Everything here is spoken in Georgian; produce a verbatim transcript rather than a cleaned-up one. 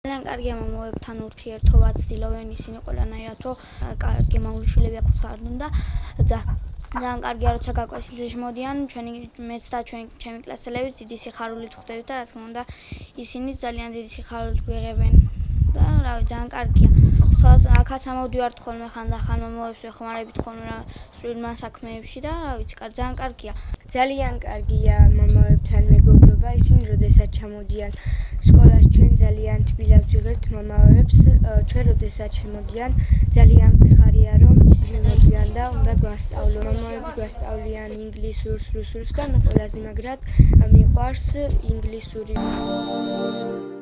ძალიან კარგია მამაებთან ურთიერთობა, ცდილობენ ისინი ყველანაირად, რომ კარგი მაულიშვილები აქვთ არ უნდა. ძალიან კარგია, როცა გაკვეთილზე მოდიან, ჩვენი მეც და ჩვენ ჩემი კლასელებიც დიდი სიხარულით ხვდებით და რა თქმა უნდა, ისინი ძალიან დიდი სიხარულით გვიღებენ. და რავი, ძალიან კარგია. სხვა აქაც ამოვდივართ ხოლმე ხანდახან მამაებს ვეხმარებით ხოლმე რა სრულმა საქმეებში და რა ვიცი, ძალიან კარგია. ძალიან კარგია მამაებთან მეგობრობა, ისინი როდესაც ჩამოდიან სკოლაში ჩვენ ძალიან თბილად ვიღებთ მამაებს, ჩვენ როდესაც შემოდიან ძალიან გვიხარია რომ ისინი მოდიან და უნდა გვასწავლონ. მამაები გვასწავლიან ინგლისურს, რუსულს და ყველაზე მაგრად მიყვარს ინგლისური.